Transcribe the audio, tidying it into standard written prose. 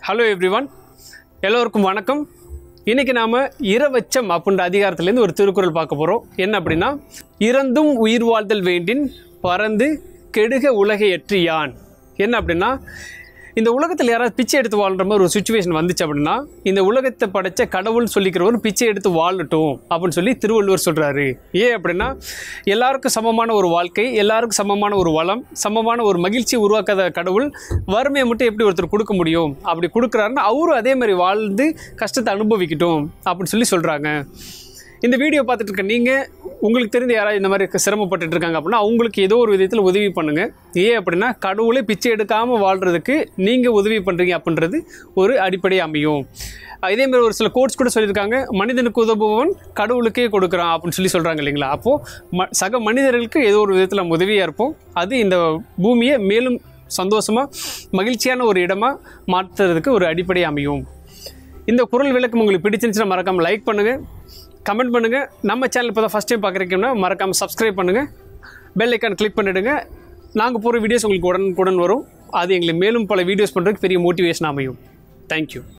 Hello everyone, எல்லோருக்கும் வணக்கம். இன்றைக்கி நாம் இரவச்சம் அப்படின்ற அதிகாரத்துலேருந்து ஒரு திருக்குறள் பார்க்க போகிறோம். என்ன அப்படின்னா, இறந்தும் உயிர் வாழ்தல் வேண்டின் பறந்து கெடுக உலகை எற்றியான். என்ன அப்படின்னா, இந்த உலகத்தில் யாராவது பிச்சை எடுத்து வாழ்கிற மாதிரி ஒரு சுச்சுவேஷன் வந்துச்சு அப்படின்னா, இந்த உலகத்தை படைத்த கடவுள் சொல்லிக்கிறவர் பிச்சை எடுத்து வாழட்டும் அப்படின்னு சொல்லி திருவள்ளுவர் சொல்கிறாரு. ஏன் அப்படின்னா, எல்லாருக்கும் சமமான ஒரு வாழ்க்கை, எல்லாருக்கும் சமமான ஒரு வளம், சமமான ஒரு மகிழ்ச்சியை உருவாக்காத கடவுள் வறுமையை மட்டும் எப்படி ஒருத்தர் கொடுக்க முடியும்? அப்படி கொடுக்குறாருன்னா அவரும் அதே மாதிரி வாழ்ந்து கஷ்டத்தை அனுபவிக்கட்டும் அப்படின்னு சொல்லி சொல்கிறாங்க. இந்த வீடியோ பார்த்துட்டு இருக்க நீங்கள், உங்களுக்கு தெரிந்த யாராவது இந்த மாதிரி சிரமப்பட்டு இருக்காங்க அப்படின்னா அவங்களுக்கு ஏதோ ஒரு விதத்தில் உதவி பண்ணுங்கள். ஏன் அப்படின்னா, கடவுளே பிச்சை எடுக்காமல் வாழ்கிறதுக்கு நீங்கள் உதவி பண்ணுறீங்க அப்படின்றது ஒரு அடிப்படை அமையும். இதேமாதிரி ஒரு சில கோட்ஸ் கூட சொல்லியிருக்காங்க, மனிதனுக்கு உதவுபவன் கடவுளுக்கே கொடுக்குறான் அப்படின்னு சொல்லி சொல்கிறாங்க இல்லைங்களா. அப்போது சக மனிதர்களுக்கு ஏதோ ஒரு விதத்தில் நம்ம உதவியாக இருப்போம். அது இந்த பூமியை மேலும் சந்தோஷமாக மகிழ்ச்சியான ஒரு இடமாக மாற்றுறதுக்கு ஒரு அடிப்படை அமையும். இந்த குறள் விளக்கம் உங்களுக்கு பிடிச்சிருந்துச்சுன்னா மறக்காமல் லைக் பண்ணுங்கள், கமெண்ட் பண்ணுங்கள். நம்ம சேனல் இப்போ தான் ஃபஸ்ட் டைம் பார்க்குறீங்கன்னா மறக்காமல் சப்ஸ்கிரைப் பண்ணுங்கள், பெல் ஐக்கான் கிளிக் பண்ணிவிடுங்க. நாங்கள் போகிற வீடியோஸ் உங்களுக்கு உடனுக்குடன் வரும். அது எங்களுக்கு மேலும் பல வீடியோஸ் பண்ணுறதுக்கு பெரிய மோட்டிவேஷன் அமையும். தேங்க்யூ.